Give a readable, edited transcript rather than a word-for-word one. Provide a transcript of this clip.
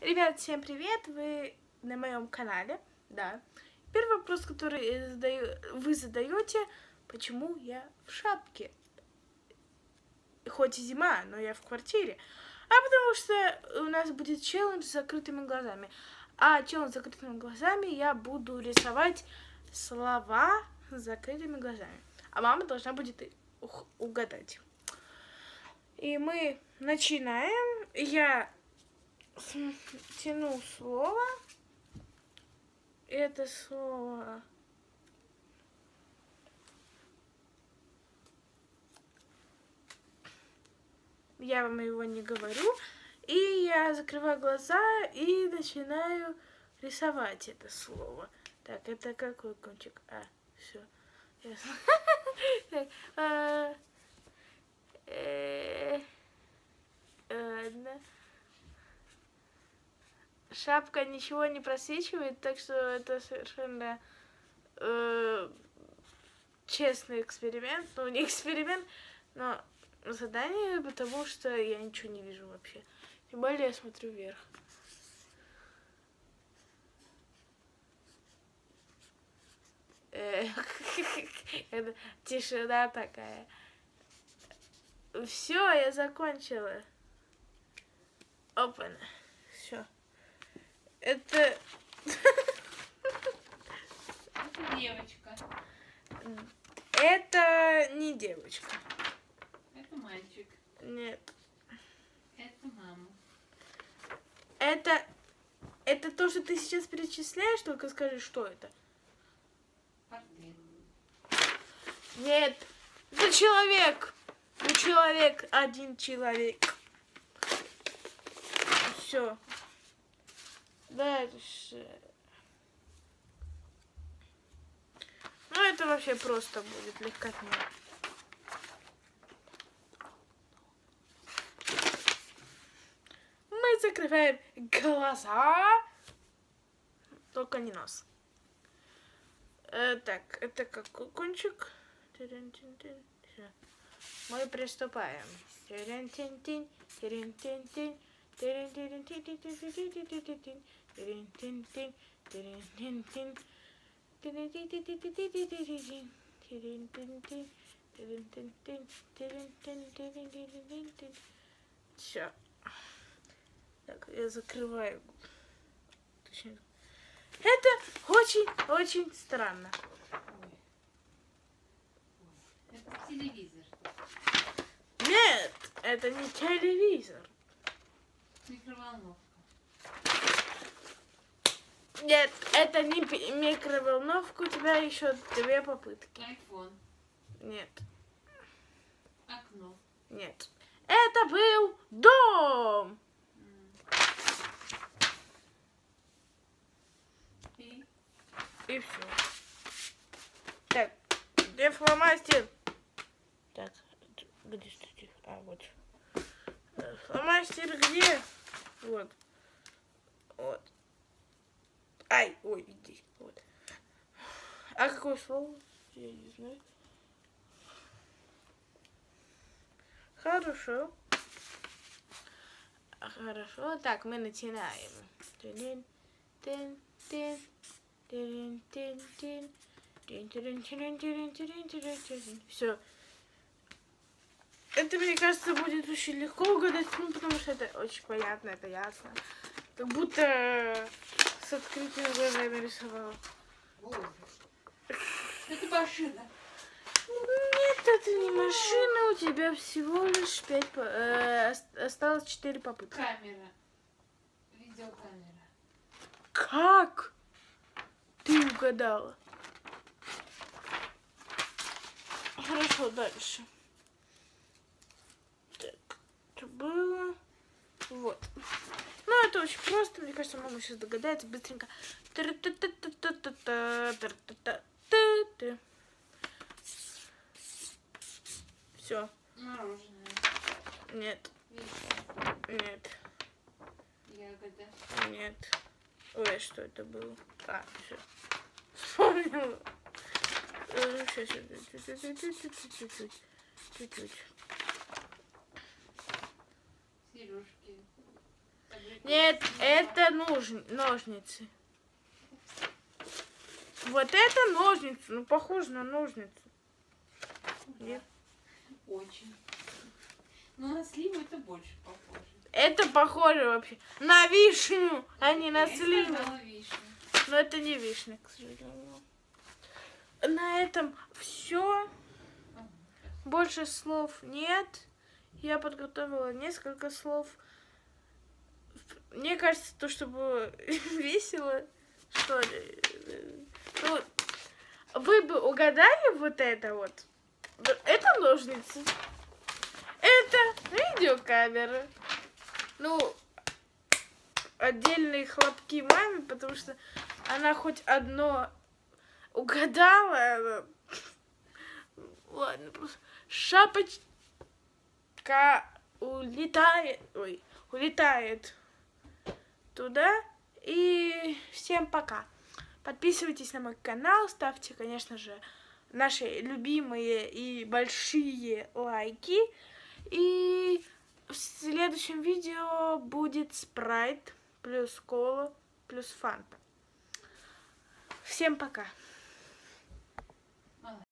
Ребят, всем привет! Вы на моем канале, да. Первый вопрос, который вы задаете, почему я в шапке? Хоть и зима, но я в квартире. А потому что у нас будет челлендж с закрытыми глазами. А челлендж с закрытыми глазами я буду рисовать слова с закрытыми глазами. А мама должна будет угадать. И мы начинаем. Я тяну слово. Это слово я вам его не говорю. И я закрываю глаза и начинаю рисовать это слово. Так, это какой кончик? Все. Шапка ничего не просвечивает, так что это совершенно честный эксперимент. Ну, не эксперимент, но задание, потому что я ничего не вижу вообще. Тем более я смотрю вверх. Это тишина такая. Все, я закончила. Опа. Все. Это девочка. Это не девочка. Это мальчик. Нет. Это мама. Это то, что ты сейчас перечисляешь, только скажи, что это. Портрет. Нет. Это человек. Ну, человек. Один человек. Все. Дальше. Ну, это вообще просто будет легкотня. Мы закрываем глаза, только не нос. Так, это какой кончик? Всё. Мы приступаем. Все. Так, я закрываю. Это очень странно. Это телевизор. Нет, это не телевизор. Микроволновка. Нет, это не микроволновка. У тебя еще 2 попытки. Айфон. Нет. Окно. Нет. Это был дом. И все. Так, где фломастер? Так, где статив? Вот. Фломастер где? Вот. Вот. Ай, ой, иди. Вот. А какое слово? Я не знаю. Хорошо. Хорошо. Так, мы начинаем. Все. Это, мне кажется, будет очень легко угадать, ну, потому что это очень понятно, это ясно. Как будто с открытыми глазами рисовала. Это машина. Нет, это не машина, у тебя всего лишь 5, осталось 4 попытки. Камера. Видеокамера. Как? Ты угадала. Хорошо, дальше. Так, это было... Вот. Ну, это очень просто. Мне кажется, мама сейчас догадается быстренько. Все. Мороженое. Нет. Вишня. Нет. Ягода. Нет. Ой, что это было? Все. Вспомнила. Сейчас. Чуть-чуть. Сережки. Нет, это ножницы. Вот это ножницы. Ну, похоже на ножницы. Нет? Очень. Но на сливу это больше похоже. Это похоже вообще на вишню, а не на Я и сливу. сказала вишню. Но это не вишня, к сожалению. На этом все. Больше слов нет. Я подготовила несколько слов. Мне кажется, то, чтобы весело, что ли. Ну, вы бы угадали вот это вот. Это ножницы. Это видеокамера. Ну, отдельные хлопки маме, потому что она хоть одно угадала. Ладно, просто шапочка улетает. Ой, улетает туда. И всем пока. Подписывайтесь на мой канал, ставьте, конечно же, наши любимые и большие лайки. И в следующем видео будет спрайт плюс кола плюс фанта. Всем пока.